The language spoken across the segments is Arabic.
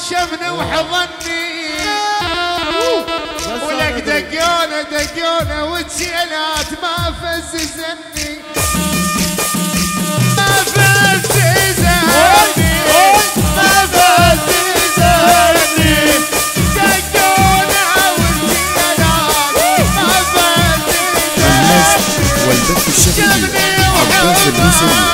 شمني وحضني ولك دقيونة دقيونة وتشيلات ما فززني ما فززني ما فززني دقيونة وتشيلات ما فززني والبث الشبكي عباس الموسوي.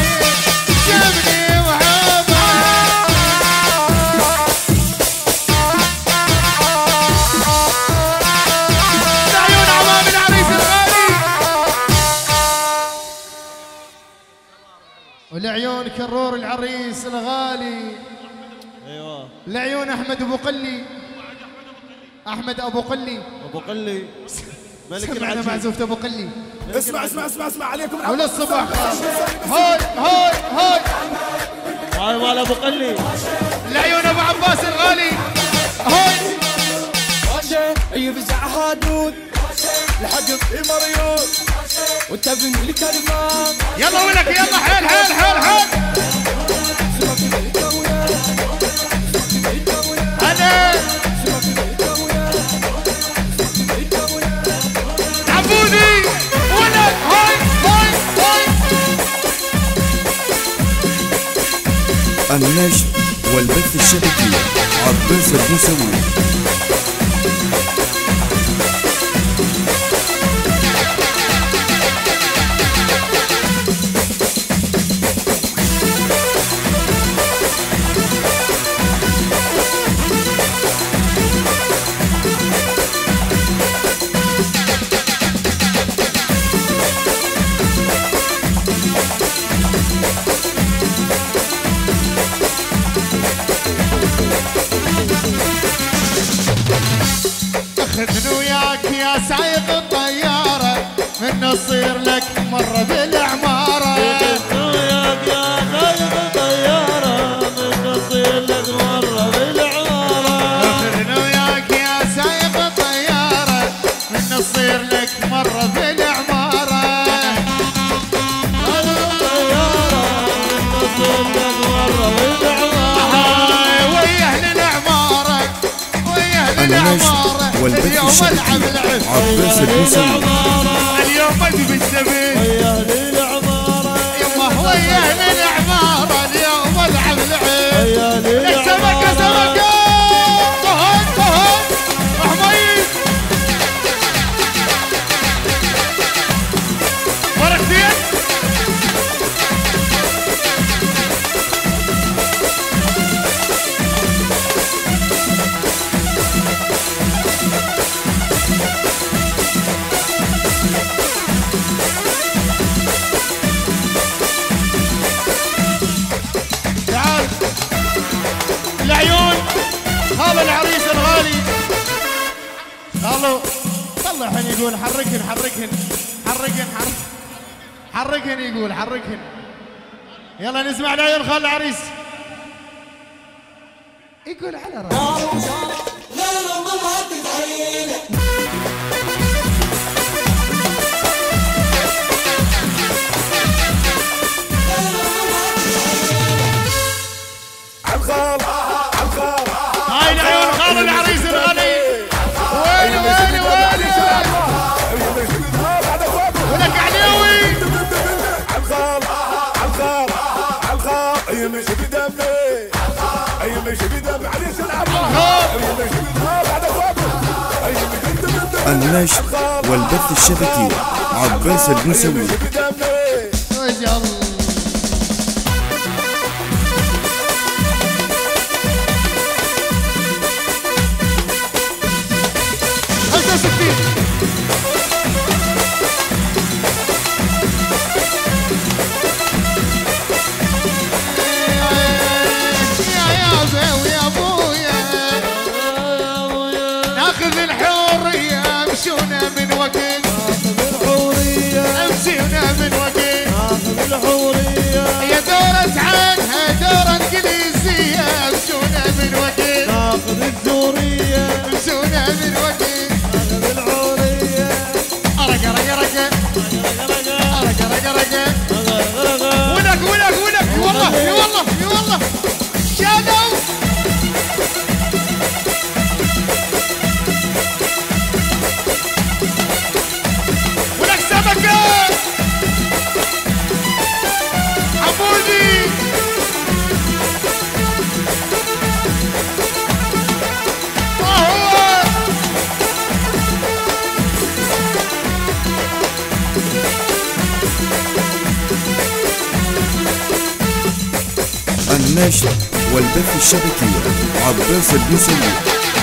ولعيون كرور العريس الغالي. ايوه لعيون احمد ابو قلي. احمد ابو قلي ابو قلي ملك سمعنا العجيب. معزوفة ابو قلي. اسمع اسمع اسمع اسمع عليكم ولا الصبح هاي هاي هاي هاي مال ابو قلي. لعيون ابو عباس الغالي. هاي يفزع هادود لحق مريوط وتبني الكلمات. يلا ولك يلا حيل حيل حيل حيل. انا عبودي ولك هاي هاي هاي. النجم والبث الشبكي عباس الموسوي. خذني وياك يا سايق الطيارة من نصير لك مرة بالعمارة. خذني وياك يا سايق الطيارة من نصير لك مرة بالعمارة. خذني وياك يا سايق الطيارة من نصير لك مرة بالعمارة. ويا اهل العمارة ويا اهل العمارة والبث اليوم الشبكي العب العب. عباس الموسوي. اليوم ادب السبيل ويا اهل العمارة يما ويا اهل العمارة اليوم العب العب. لك سمكة سمكة طهن طهن رحميد ورقتين. تعال العيون هذا العريس الغالي. خلوا طلع الحين يقول حركن حركن حركن حركن يقول حركن. يلا نسمع العيون خال العريس يقول على راسي. هاي العيون خال العريس الغالي. ويلي ويلي ويلي ولك عليوي. مش بدمي اي مش بدمي عريس العمار. النجم والبث الشبكي عباس الموسوي. وجل 50 النشر والبث الشبكي عباس البنسوي.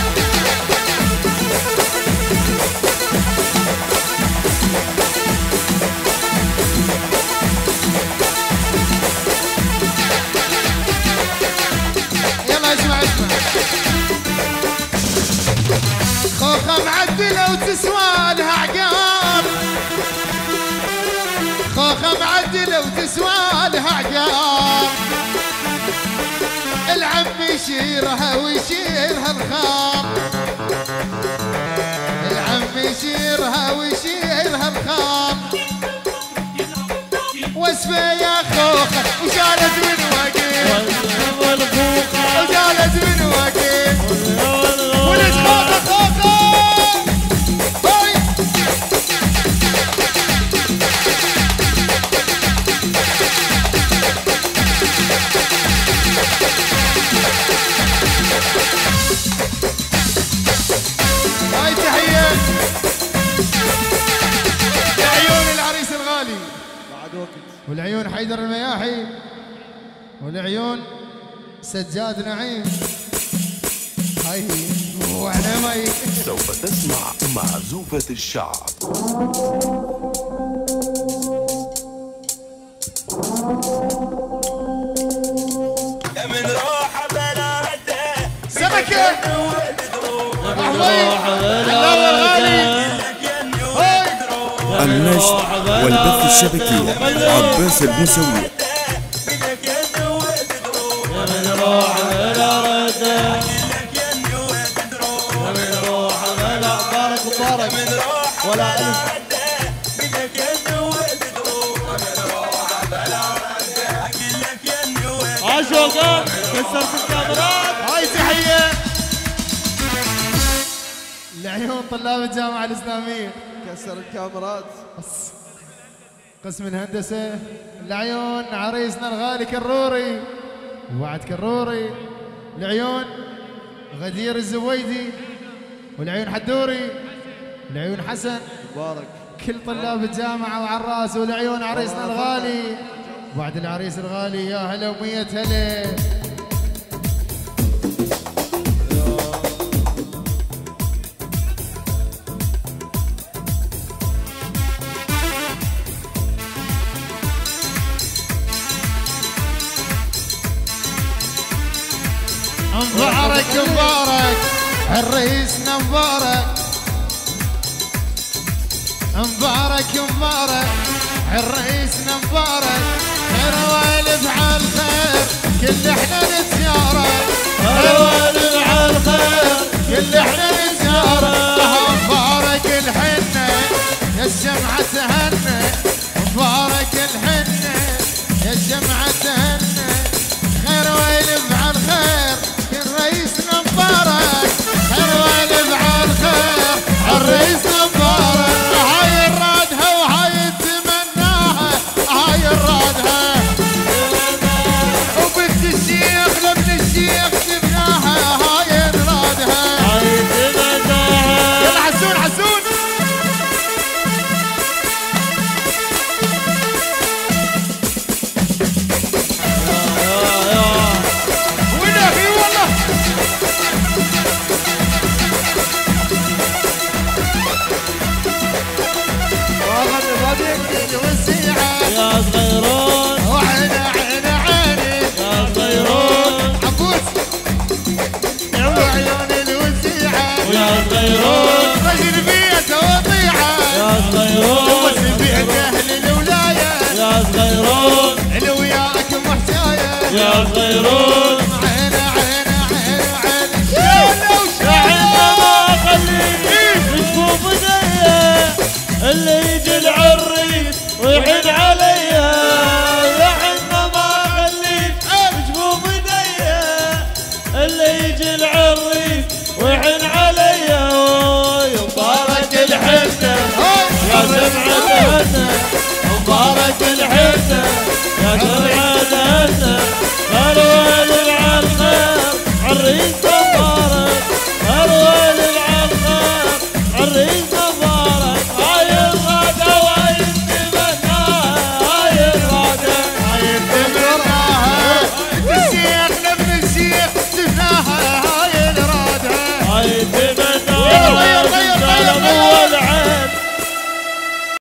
يلا اسمع خوخة معدلة وتسوى لها عقاب، خوخة معدلة وتسوى لها عقاب، العم يشيرها ويشيرها الخام، العم يشيرها ويشيرها الخام، واسفة يا خوخة وشالت من وقيل، وشالت من وقيل، وليش خوخة خوخة هاي. هاي تحية لعيون العريس الغالي بعد وقت والعيون حيدر المياحي والعيون سجاد نعيم. هاي واحنا مي سوف تسمع معزوفة الشعب. من روح بلا رده سمكة أحوي اللاوي الغالي. هاي النشر والبث الشبكي عباس البنسوي. ولا ألف عاشوقة كسرت الكاميرات. هاي تحية لعيون طلاب الجامعة الإسلامية كسر الكاميرات. قسم الهندسة، لعيون عريسنا الغالي كروري وبعد كروري، لعيون غدير الزويدي والعيون حدوري والعيون حسن، مبارك كل طلاب الجامعة وعراس، والعيون عريسنا الغالي وبعد العريس الغالي. يا هلا ومية هلا. مبارك مبارك عريسنا مبارك، مبارك مبارك عريسنا مبارك، خير والف على الخير كل احنا نتزارك، خير والف على الخير كل احنا نتزارك. مبارك الحنة يا الجمعة تهنى، مبارك الحنة يا الجمعة تهنى، خير والف على الخير كل رئيسنا مبارك، خير والف على الخير الرئيسنا مبارك. هاي الرادها وهاي تمناها، هاي الرادها وبنت الشيخ لابن الشيخ جبناها، هاي الرادها هاي تمناها. يلا حسون حسون. ونبي والله واخذ بابيك الوسيعة يا صغيرون. وعينا عينا عيني يا صغيرون عبوس وعيون الوسيعة يا صغيرون. رجل بيته وطيعة يا صغيرون وسبيت أهل الولاية يا صغيرون. اللي وياك محتاية يا صغيرون. عينا عينا عينا عينا شالة عندما وشالة اخليك تشوف ايديا اللي يجي العريس ويحن عليا، يا عندما اخليك تشوف ايديا اللي يجي العريس ويحن عليا. مبارك الحنة يا سمعة هنا، مبارك الحنة يا سمعة هنا،